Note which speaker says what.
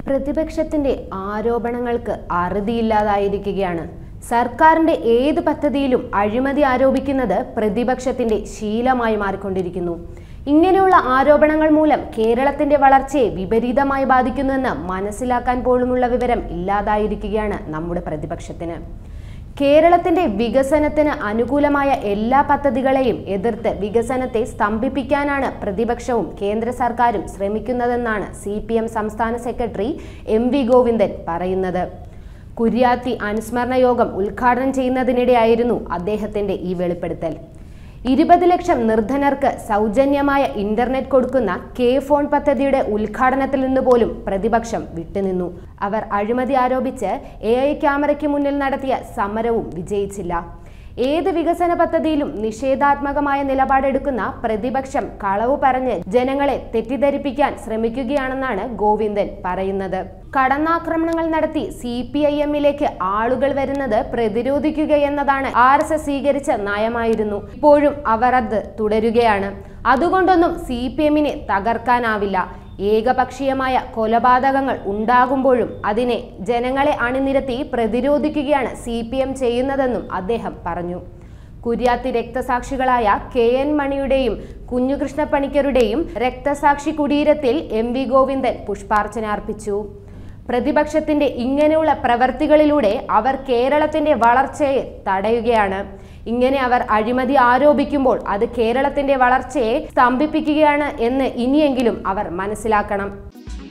Speaker 1: പ്രതിപക്ഷത്തിന്റെ ആരോപണങ്ങൾക്ക് അറുതിയില്ലാതായിരിക്കുകയാണ്. സർക്കാരിന്റെ ഏത് പദ്ധതിയിലും അഴിമതി ആരോപിക്കുന്നത് പ്രതിപക്ഷത്തിന്റെ ശീലമായി മാറിക്കൊണ്ടിരിക്കുന്നു. ഇങ്ങനെയുള്ള ആരോപണങ്ങൾ മൂലം കേരളത്തിന്റെ വളർച്ചയെ വിപരീതമായി ബാധിക്കുന്നുവെന്ന് മനസ്സിലാക്കാൻ പോലുമുള്ള വിവരം ഇല്ലാതായിരിക്കുകയാണ് നമ്മുടെ പ്രതിപക്ഷത്തിന്. കേരളത്തിന്റെ വികസനത്തിന് അനുകൂലമായ എല്ലാ പദ്ധതികളെയും എതിർത്ത് വികസനത്തെ സ്തംഭിപ്പിക്കാനാണ് പ്രതിപക്ഷവും കേന്ദ്ര സർക്കാരും ശ്രമിക്കുന്നതെന്നാണ് CPM സംസ്ഥാന സെക്രട്ടറി MV ഗോവിന്ദൻ പറയുന്നത്. കുര്യാത്തി അനുസ്മരണ യോഗം ഉദ്ഘാടനം ചെയ്യുന്നതിനിടെയായിരുന്നു അദ്ദേഹത്തിന്റെ ഈ വെളിപ്പെടുത്തൽ. 20 ലക്ഷം നിർധനർക്ക് സൗജന്യമായ ഇന്റർനെറ്റ് കൊടുക്കുന്ന K-ഫോൺ പദ്ധതിയുടെ ഉദ്ഘാടനത്തിൽ നിന്ന് പോലും പ്രതിപക്ഷം വിട്ടുനിന്നു. അവർ അഴിമതി ആരോപിച്ച് AI ക്യാമറയ്ക്ക് മുന്നിൽ നടത്തിയ സമരവും വിജയിച്ചില്ല. ഏത് വികസന പദ്ധതിയിലും നിഷേധാത്മകമായ നിലപാടെടുക്കുന്ന പ്രതിപക്ഷം കളവ് പറഞ്ഞ് ജനങ്ങളെ തെറ്റിദ്ധരിപ്പിക്കാൻ ശ്രമിക്കുകയാണെന്നാണ് ഗോവിന്ദൻ പറയുന്നത്. കടന്നാക്രമണങ്ങൾ നടത്തി CPIM-ലേക്ക് ആളുകൾ വരുന്നത് പ്രതിരോധിക്കുക എന്നതാണ് RSS സ്വീകരിച്ച നയമായിരുന്നു. ഇപ്പോഴും അവർ അത് തുടരുകയാണ്. അതുകൊണ്ടൊന്നും CPM-നെ തകർക്കാനാവില്ല. ഏകപക്ഷീയമായ കൊലപാതകങ്ങൾ ഉണ്ടാകുമ്പോഴും അതിനെ ജനങ്ങളെ അണിനിരത്തി പ്രതിരോധിക്കുകയാണ് CPM ചെയ്യുന്നതെന്നും അദ്ദേഹം പറഞ്ഞു. കുര്യാത്തി രക്തസാക്ഷികളായ KN മണിയുടെയും കുഞ്ഞുകൃഷ്ണ പണിക്കരുടെയും രക്തസാക്ഷി കുടീരത്തിൽ MV ഗോവിന്ദൻ പുഷ്പാർച്ചന അർപ്പിച്ചു. പ്രതിപക്ഷത്തിന്റെ ഇങ്ങനെയുള്ള പ്രവർത്തികളിലൂടെ അവർ കേരളത്തിന്റെ വളർച്ചയെ തടയുകയാണ്. ഇങ്ങനെ അവർ അഴിമതി ആരോപിക്കുമ്പോൾ അത് കേരളത്തിന്റെ വളർച്ചയെ സ്തംഭിപ്പിക്കുകയാണ് എന്ന് ഇനിയെങ്കിലും അവർ മനസ്സിലാക്കണം.